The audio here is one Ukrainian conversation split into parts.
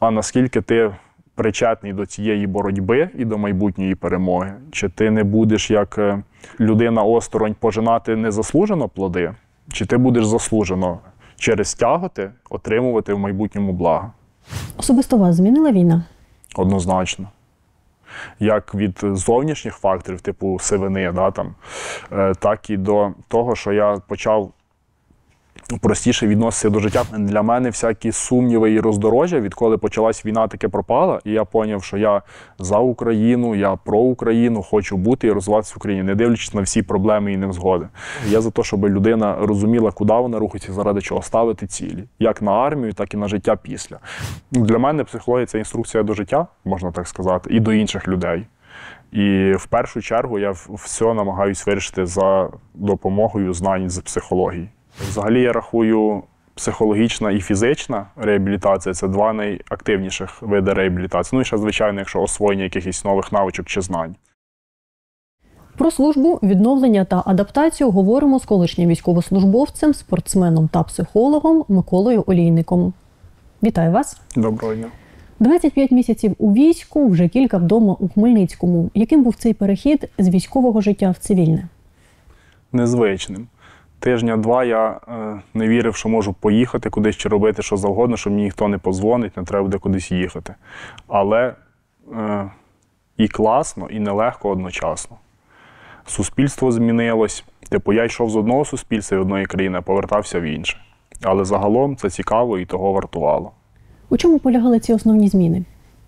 а наскільки ти причетний до цієї боротьби і до майбутньої перемоги, чи ти не будеш як людина осторонь пожинати незаслужено плоди, чи ти будеш заслужено через тяготи отримувати в майбутньому блага. Особисто вас змінила війна? Однозначно. Як від зовнішніх факторів, типу сивини, да, там, так і до того, що я почав простіше відноситися до життя. Для мене всякі сумніви і роздорожжя, відколи почалась війна, таке пропало, і я зрозумів, що я за Україну, я про Україну, хочу бути і розвиватися в Україні, не дивлячись на всі проблеми і невзгоди. Я за те, щоб людина розуміла, куди вона рухається, заради чого ставити цілі. Як на армію, так і на життя після. Для мене психологія – це інструкція до життя, можна так сказати, і до інших людей. І в першу чергу я все намагаюся вирішити за допомогою знань з психології. Взагалі, я рахую, психологічна і фізична реабілітація – це два найактивніших види реабілітації. Ну і ще, звичайно, якщо освоєння якихось нових навичок чи знань. Про службу, відновлення та адаптацію говоримо з колишнім військовослужбовцем, спортсменом та психологом Миколою Олійником. Вітаю вас. Доброго дня. 25 місяців у війську, вже кілька вдома у Хмельницькому. Яким був цей перехід з військового життя в цивільне? Незвичним. Тижня-два я не вірив, що можу поїхати кудись чи робити що завгодно, що мені ніхто не подзвонить, не треба буде кудись їхати. Але і класно, і нелегко одночасно. Суспільство змінилось. Типу, я йшов з одного суспільства і одної країни, а повертався в інше. Але загалом це цікаво і того вартувало. У чому полягали ці основні зміни?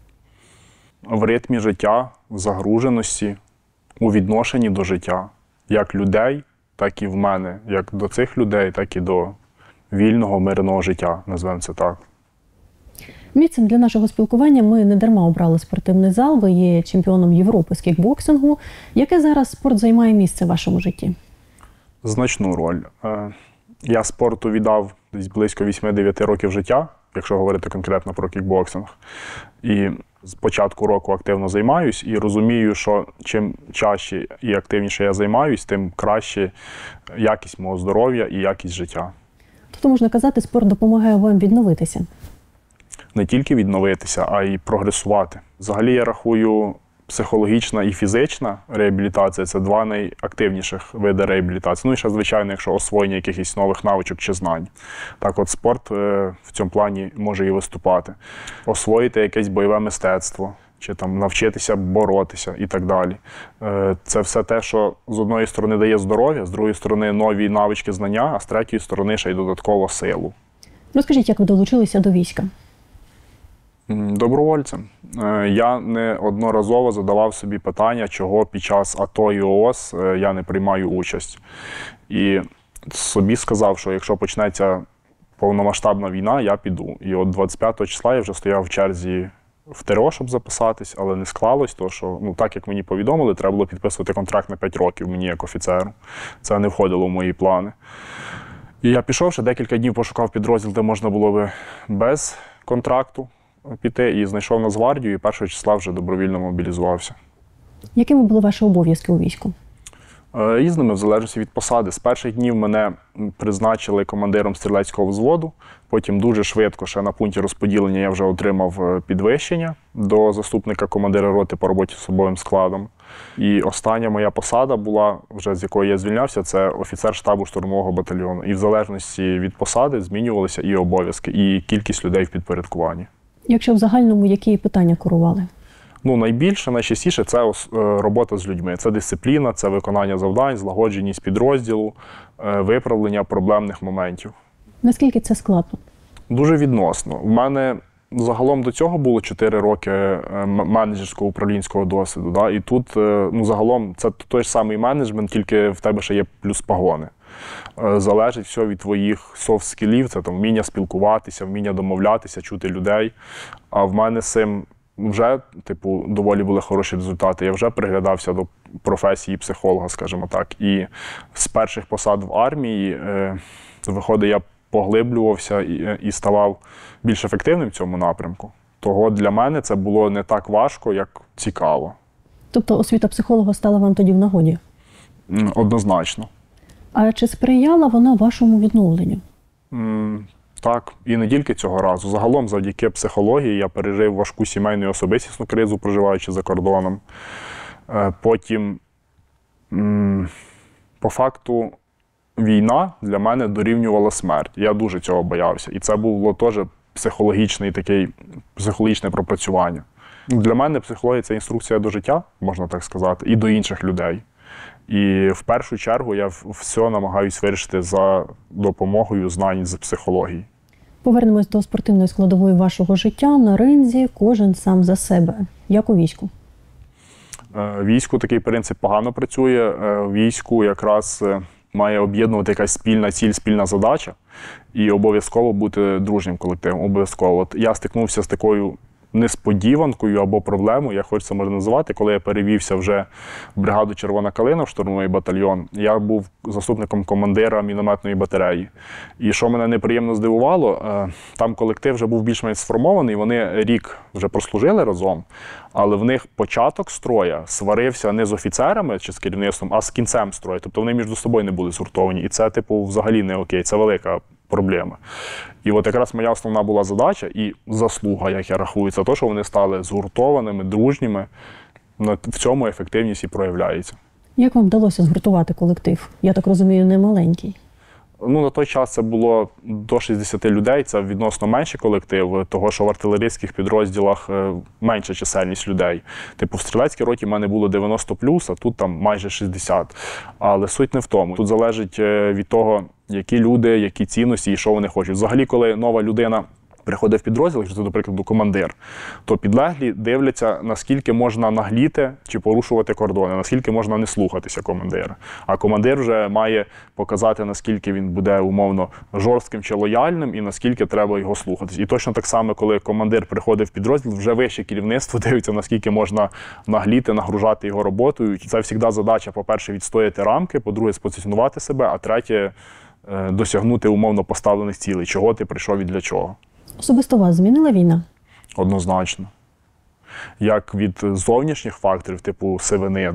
В ритмі життя, в загруженості, у відношенні до життя. Як людей, так і в мене. Як до цих людей, так і до вільного, мирного життя, назвемо це так. Місцем для нашого спілкування ми не дарма обрали спортивний зал. Ви є чемпіоном Європи з кікбоксингу. Яке зараз спорт займає місце в вашому житті? Значну роль. Я спорту віддав десь близько 8-9 років життя, якщо говорити конкретно про кікбоксинг. І з початку року активно займаюсь і розумію, що чим чаще і активніше я займаюсь, тим краще якість мого здоров'я і якість життя. Тобто, можна казати, спорт допомагає вам відновитися? Не тільки відновитися, а й прогресувати. Взагалі, я рахую, психологічна і фізична реабілітація – це два найактивніших види реабілітації. Ну і ще, звичайно, якщо освоєння якихось нових навичок чи знань. Так от спорт в цьому плані може і виступати. Освоїти якесь бойове мистецтво, чи там навчитися боротися і так далі. Це все те, що з одної сторони дає здоров'я, з другої сторони нові навички, знання, а з третьої сторони ще й додатково силу. Розкажіть, як ви долучилися до війська? Добровольцем. Я неодноразово задавав собі питання, чого під час АТО і ООС я не приймаю участь. І собі сказав, що якщо почнеться повномасштабна війна, я піду. І от 25 числа я вже стояв в черзі в ТРО, щоб записатись, але не склалось, тому що, так як мені повідомили, треба було підписувати контракт на 5 років мені як офіцеру. Це не входило в мої плани. І я пішов, ще декілька днів пошукав підрозділ, де можна було би без контракту піти, і знайшов Нацгвардію, і 1 числа вже добровільно мобілізувався. Якими були ваші обов'язки у війську? Різними, в залежності від посади. З перших днів мене призначили командиром стрілецького взводу, потім дуже швидко, ще на пункті розподілення, я вже отримав підвищення до заступника командира роти по роботі з особовим складом. І остання моя посада була, вже з якої я звільнявся, це офіцер штабу штурмового батальйону. І в залежності від посади змінювалися і обов'язки, і кількість людей в підпорядкуванні. Якщо в загальному, які питання курували? Найбільше, найчастіше – це робота з людьми. Це дисципліна, це виконання завдань, злагодженість підрозділу, виправлення проблемних моментів. Наскільки це складно? Дуже відносно. У мене загалом до цього було 4 роки менеджерського управлінського досвіду. Да? І тут загалом це той ж самий менеджмент, тільки в тебе ще є плюс погони. Залежить все від твоїх софт-скілів, це там вміння спілкуватися, вміння домовлятися, чути людей. А в мене з цим вже, доволі були хороші результати. Я вже приглядався до професії психолога, скажімо так. І з перших посад в армії, виходить, я поглиблювався і ставав більш ефективним в цьому напрямку. Того для мене це було не так важко, як цікаво. Тобто освіта психолога стала вам тоді в нагоді? Однозначно. А чи сприяла вона вашому відновленню? Так, і не тільки цього разу. Загалом, завдяки психології, я пережив важку сімейну і особистісну кризу, проживаючи за кордоном. Потім, по факту, війна для мене дорівнювала смерть. Я дуже цього боявся. І це було теж психологічне пропрацювання. Для мене психологія – це інструкція до життя, можна так сказати, і до інших людей. І в першу чергу я все намагаюся вирішити за допомогою знань з психології. Повернемось до спортивної складової вашого життя. На ринзі кожен сам за себе. Як у війську? В війську такий принцип погано працює. В війську якраз має об'єднувати якась спільна ціль, спільна задача. І обов'язково бути дружнім колективом. Обов'язково. От я стикнувся з такою несподіванкою або проблемою, як хочеться можна називати, коли я перевівся вже в бригаду «Червона калина» в штурмовий батальйон. Я був заступником командира мінометної батареї. І що мене неприємно здивувало, там колектив вже був більш-менш сформований, вони рік вже прослужили разом, але в них початок строя сварився не з офіцерами чи з керівництвом, а з кінцем строю. Тобто вони між собою не були згуртовані. І це, взагалі не окей, це велика проблема. І от якраз моя основна була задача і заслуга, як я рахую, це те, що вони стали згуртованими, дружніми. В цьому ефективність і проявляється. Як вам вдалося згуртувати колектив? Я так розумію, не маленький. На той час це було до 60 людей, це відносно менший колектив, того, що в артилерійських підрозділах менша чисельність людей. В стрілецькій роті в мене було 90+, а тут там майже 60. Але суть не в тому. Тут залежить від того, які люди, які цінності і що вони хочуть. Взагалі, коли нова людина приходить в підрозділ, якщо це, до прикладу, командир, то підлеглі дивляться, наскільки можна нагліти чи порушувати кордони, наскільки можна не слухатися командира. А командир вже має показати, наскільки він буде умовно жорстким чи лояльним і наскільки треба його слухатись. І точно так само, коли командир приходить в підрозділ, вже вище керівництво дивиться, наскільки можна нагліти, нагружати його роботою. Це завжди задача, по-перше, відстояти рамки, по-друге, спозиціонувати себе, а третє – досягнути умовно поставлених цілей, чого ти прийшов і для чого. Особисто вас змінила війна? Однозначно. Як від зовнішніх факторів, типу сивини,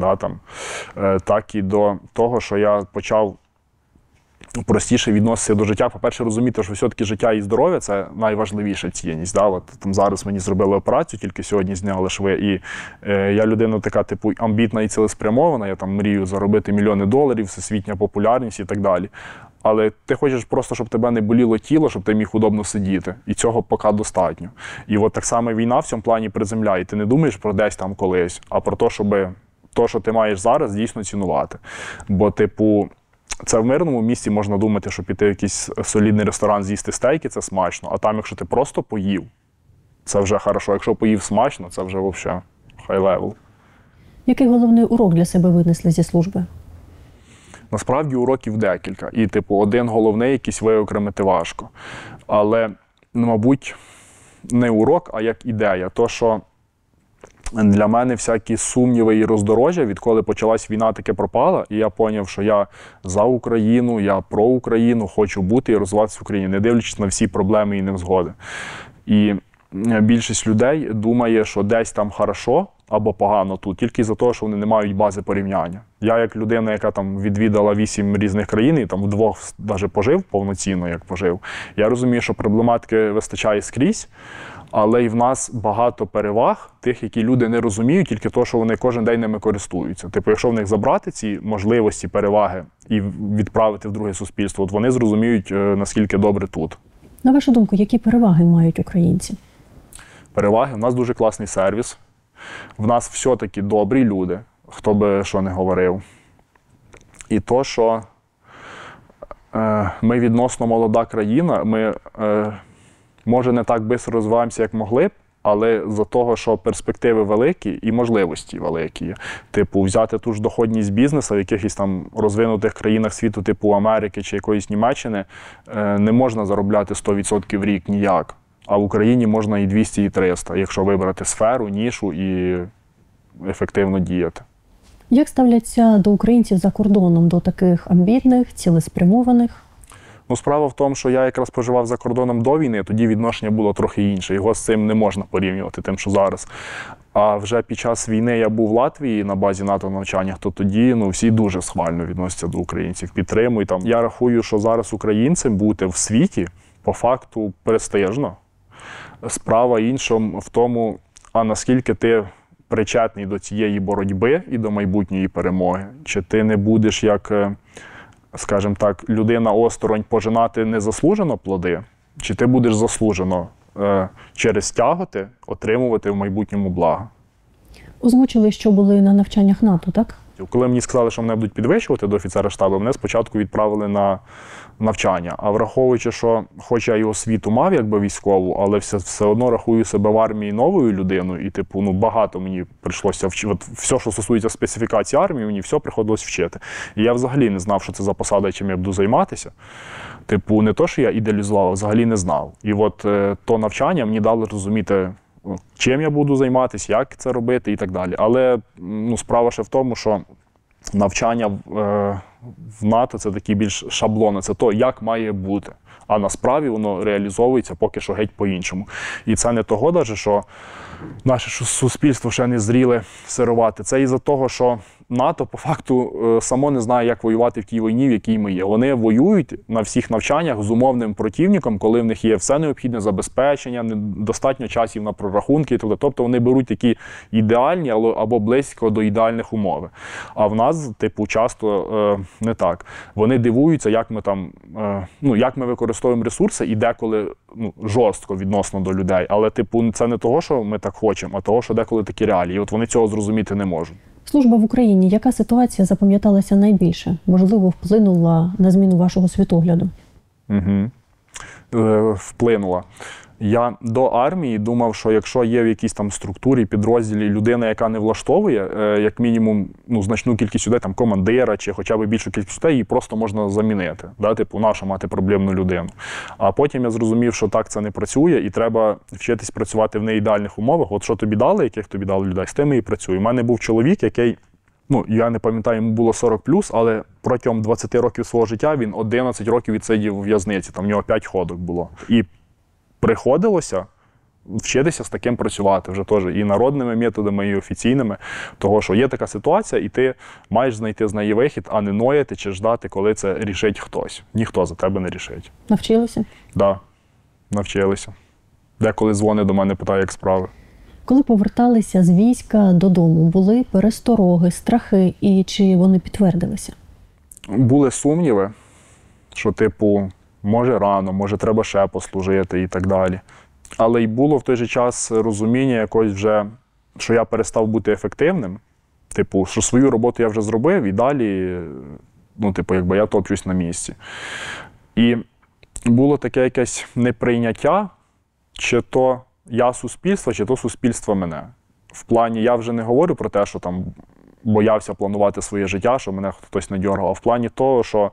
так і до того, що я почав простіше відноситися до життя. По-перше, розуміти, що все-таки життя і здоров'я – це найважливіша цінність. Зараз мені зробили операцію, тільки сьогодні зняли шви. І я людина така, амбітна і цілеспрямована, я мрію заробити мільйони доларів, всесвітня популярність і так далі. Але ти хочеш просто, щоб тебе не боліло тіло, щоб ти міг удобно сидіти. І цього поки достатньо. І от так само війна в цьому плані приземляє. Ти не думаєш про десь там колись, а про те, щоб то, що ти маєш зараз, дійсно цінувати. Бо, це в мирному місці можна думати, що піти в якийсь солідний ресторан, з'їсти стейки – це смачно. А там, якщо ти просто поїв, це вже хорошо. Якщо поїв смачно, це вже взагалі хай-левел. Який головний урок для себе винесли зі служби? Насправді уроків декілька. І, один головний якийсь виокремити важко. Але, мабуть, не урок, а як ідея. То, що для мене всякі сумніви і роздорожжя, відколи почалась війна, таке пропало. І я зрозумів, що я за Україну, я про Україну, хочу бути і розвиватися в Україні, не дивлячись на всі проблеми і невзгоди. І більшість людей думає, що десь там хорошо або погано тут, тільки за те, що вони не мають бази порівняння. Я як людина, яка відвідала 8 різних країн і в двох навіть пожив повноцінно, як пожив, я розумію, що проблематики вистачає скрізь, але і в нас багато переваг тих, які люди не розуміють, тільки те, що вони кожен день ними користуються. Якщо в них забрати ці можливості, переваги і відправити в друге суспільство, от вони зрозуміють, наскільки добре тут. На вашу думку, які переваги мають українці? Переваги? У нас дуже класний сервіс. В нас все-таки добрі люди, хто би що не говорив. І то, що ми відносно молода країна, ми, може, не так швидко розвиваємося, як могли б, але за того, що перспективи великі і можливості великі. Взяти ту ж доходність бізнесу в якихось там розвинутих країнах світу, типу Америки чи якоїсь Німеччини, не можна заробляти 100% в рік ніяк. А в Україні можна і 200, і 300, якщо вибрати сферу, нішу і ефективно діяти. Як ставляться до українців за кордоном, до таких амбітних, цілеспрямованих? Справа в тому, що я якраз проживав за кордоном до війни, тоді відношення було трохи інше. Його з цим не можна порівнювати, тим, що зараз. А вже під час війни я був в Латвії на базі НАТО навчаннях, то тоді всі дуже схвально відносяться до українців, підтримують. Я рахую, що зараз українцем бути в світі, по факту престижно. Справа іншому в тому, а наскільки ти причетний до цієї боротьби і до майбутньої перемоги, чи ти не будеш як, скажімо так, людина осторонь пожинати незаслужено плоди, чи ти будеш заслужено через тяготи отримувати в майбутньому блага. Озвучили, що були на навчаннях НАТО, так? Коли мені сказали, що мене будуть підвищувати до офіцера штабу, мене спочатку відправили на навчання. А враховуючи, що хоч я і освіту мав якби військову, але все одно рахую себе в армії новою людиною, і типу, багато мені прийшлося вчити. Все, що стосується специфікації армії, мені все приходилось вчити. І я взагалі не знав, що це за посада, чим я буду займатися. Типу, не то, що я ідеалізував, а взагалі не знав. І от то навчання мені дало розуміти, чим я буду займатися, як це робити і так далі. Але справа ще в тому, що навчання в НАТО – це такі більш шаблони, це то, як має бути. А насправді воно реалізовується поки що геть по-іншому. І це не того навіть, що наше суспільство ще не зріле сирувати. Це із-за того, що НАТО по факту само не знає, як воювати в тій війні, в якій ми є. Вони воюють на всіх навчаннях з умовним противником, коли в них є все необхідне забезпечення, достатньо часів на прорахунки. Тобто вони беруть такі ідеальні або близько до ідеальних умови. А в нас, типу, часто не так. Вони дивуються, як ми там, як ми використовуємо ресурси і деколи жорстко відносно до людей. Але, типу, це не того, що ми так хочемо, а того, що деколи такі реалії. І от вони цього зрозуміти не можуть. Служба в Україні. Яка ситуація запам'яталася найбільше? Можливо, вплинула на зміну вашого світогляду? Вплинула. Я до армії думав, що якщо є в якійсь там структурі, підрозділі людина, яка не влаштовує, як мінімум, значну кількість людей, там командира чи хоча б більшу кількість людей, її просто можна замінити. Да? Типу, нащо мати проблемну людину. А потім я зрозумів, що так це не працює і треба вчитись працювати в неідеальних умовах. От що тобі дали, яких тобі дали людей, з тими і працюю. У мене був чоловік, який, я не пам'ятаю, йому було 40+, але протягом 20 років свого життя він 11 років відсидів у в'язниці, там в нього 5 ходок було. І приходилося вчитися з таким працювати вже теж і народними методами, і офіційними, того, що є така ситуація, і ти маєш знайти з неї вихід, а не нояти чи ждати, коли це рішить хтось. Ніхто за тебе не рішить. Навчилися? Так, навчилися. Деколи дзвонить до мене, питає, як справи. Коли поверталися з війська додому, були перестороги, страхи, і чи вони підтвердилися? Були сумніви, що, типу, може рано, може треба ще послужити і так далі. Але й було в той же час розуміння якось вже, що я перестав бути ефективним. Типу, що свою роботу я вже зробив і далі, я топчусь на місці. І було таке якесь неприйняття, чи то я суспільство, чи то суспільство мене. В плані, я вже не говорю про те, що там боявся планувати своє життя, що мене хтось не дьоргав, а в плані того, що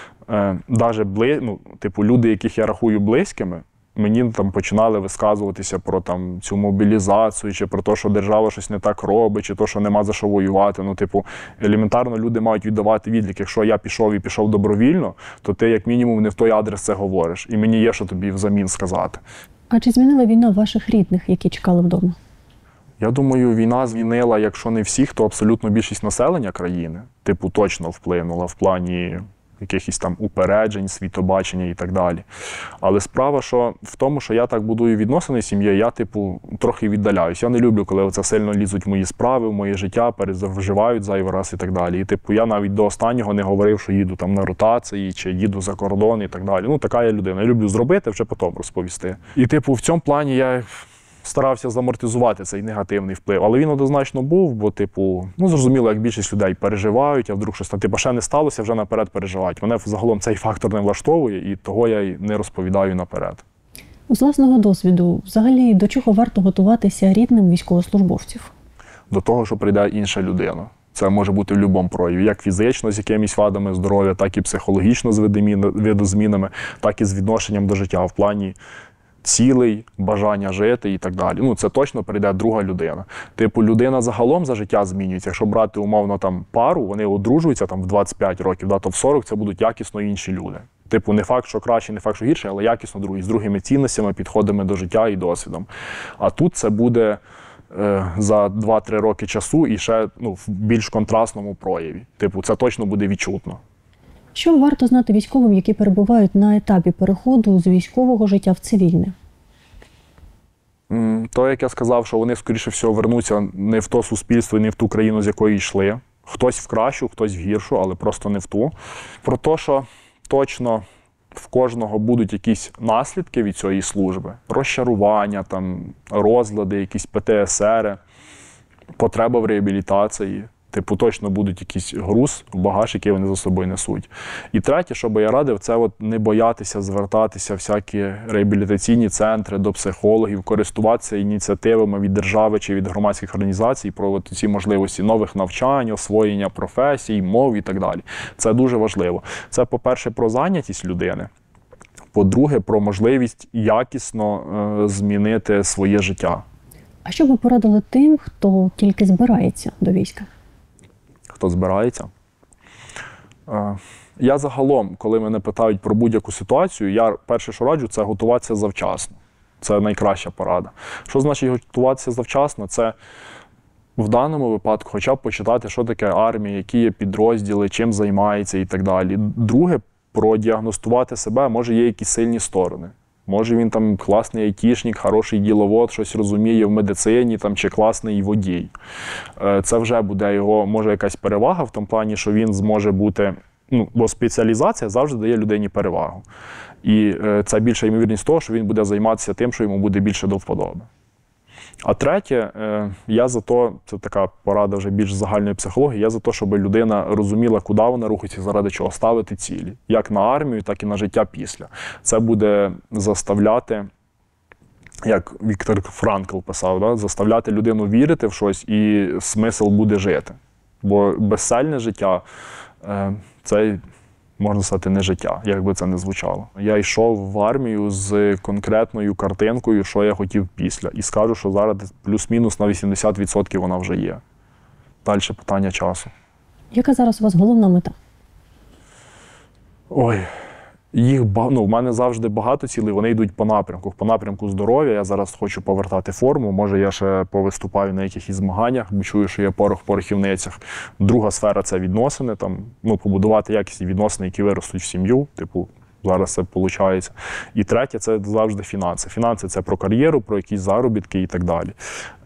люди, яких я рахую близькими, мені там починали висказуватися про там цю мобілізацію, чи про те, що держава щось не так робить, чи то, що нема за що воювати. Елементарно люди мають віддавати відлік. Якщо я пішов добровільно, то ти як мінімум не в той адрес це говориш. І мені є, що тобі взамін сказати. А чи змінила війна ваших рідних, які чекали вдома? Я думаю, війна змінила, якщо не всіх, то абсолютно більшість населення країни. Точно вплинула в плані якихось там упереджень, світобачення і так далі. Але справа в тому, що я так будую відносини з сім'єю, я, трохи віддаляюсь. Я не люблю, коли це сильно лізуть в мої справи, в моє життя, перезавживають зайвий раз і так далі. І, я навіть до останнього не говорив, що їду там на ротації, чи їду за кордон і так далі. Така я людина. Я люблю зробити, вже потім розповісти. І, в цьому плані я старався замортизувати цей негативний вплив. Але він однозначно був, бо, зрозуміло, як більшість людей переживають, а вдруг щось там, ще не сталося, вже наперед переживають. Мене загалом цей фактор не влаштовує, і того я й не розповідаю наперед. З власного досвіду, взагалі, до чого варто готуватися рідним військовослужбовців? До того, що прийде інша людина. Це може бути в будь-якому прояві, як фізично з якимись вадами здоров'я, так і психологічно з видозмінами, так і з відношенням до життя в плані цілей, бажання жити і так далі. Це точно прийде друга людина. Людина загалом за життя змінюється. Якщо брати умовно там пару, вони одружуються там в 25 років, то в 40 це будуть якісно інші люди. Не факт, що краще, не факт, що гірше, але якісно другі, з другими цінностями, підходами до життя і досвідом. А тут це буде за 2-3 роки часу і ще в більш контрастному прояві. Це точно буде відчутно. Що варто знати військовим, які перебувають на етапі переходу з військового життя в цивільне? То, як я сказав, що вони, скоріше всього, вернуться не в то суспільство і не в ту країну, з якої йшли. Хтось в кращу, хтось в гіршу, але просто не в ту. Про те, що точно в кожного будуть якісь наслідки від цієї служби, розчарування, там, розлади, якісь ПТСР, потреба в реабілітації. Типу, точно будуть якийсь груз, багаж, який вони за собою несуть. І третє, що би я радив, це от не боятися звертатися в всякі реабілітаційні центри, до психологів, користуватися ініціативами від держави чи від громадських організацій про от ці можливості нових навчань, освоєння професій, мов і так далі. Це дуже важливо. Це, по-перше, про зайнятість людини. По-друге, про можливість якісно змінити своє життя. А що ви порадили тим, хто тільки збирається до війська? Хто збирається? Я загалом, коли мене питають про будь-яку ситуацію, я перше, що раджу, це готуватися завчасно. Це найкраща порада. Що значить готуватися завчасно? Це в даному випадку хоча б почитати, що таке армія, які є підрозділи, чим займається і так далі. Друге, продіагностувати себе, може є якісь сильні сторони. Може він там класний айтішник, хороший діловод, щось розуміє в медицині там, чи класний водій. Це вже буде його, може, якась перевага в тому плані, що він зможе бути, бо спеціалізація завжди дає людині перевагу. І це більша ймовірність того, що він буде займатися тим, що йому буде більше до вподоби. А третє, я за то, це така порада вже більш загальної психології, я за те, щоб людина розуміла, куди вона рухається, заради чого ставити цілі. Як на армію, так і на життя після. Це буде заставляти, як Віктор Франкл писав, да? Заставляти людину вірити в щось і смисл буде жити. Бо безцельне життя – це, можна сказати, не життя, як би це не звучало. Я йшов в армію з конкретною картинкою, що я хотів після. І скажу, що зараз плюс-мінус на 80% вона вже є. Далі питання часу. Яка зараз у вас головна мета? Ой, в мене завжди багато цілей, вони йдуть по напрямку. По напрямку здоров'я я зараз хочу повертати форму, може я ще повиступаю на якихось змаганнях, бо чую, що є порох в порохівницях. Друга сфера – це відносини, побудувати якісні відносини, які виростуть в сім'ю, зараз це виходить. І третє – це завжди фінанси. Фінанси – це про кар'єру, про якісь заробітки і так далі.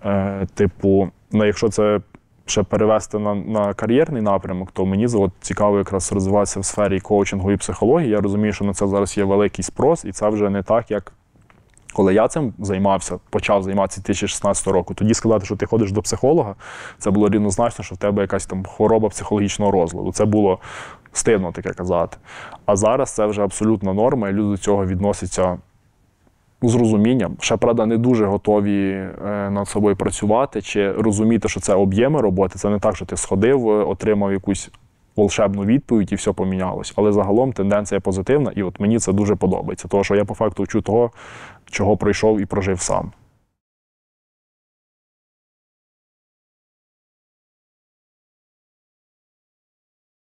Якщо це ще перевести на кар'єрний напрямок, то мені цікаво якраз розвиватися в сфері коучингу і психології. Я розумію, що на це зараз є великий спрос, і це вже не так, як коли я цим почав займатися 2016 року. Тоді сказати, що ти ходиш до психолога, це було рівнозначно, що в тебе якась там хвороба психологічного розладу. Це було стидно таке казати. А зараз це вже абсолютна норма, і люди до цього відносяться з розумінням. Ще, правда, не дуже готові над собою працювати чи розуміти, що це об'єми роботи. Це не так, що ти сходив, отримав якусь волшебну відповідь і все помінялось. Але загалом тенденція позитивна, і от мені це дуже подобається. Тому що я по факту вчу того, чого пройшов і прожив сам.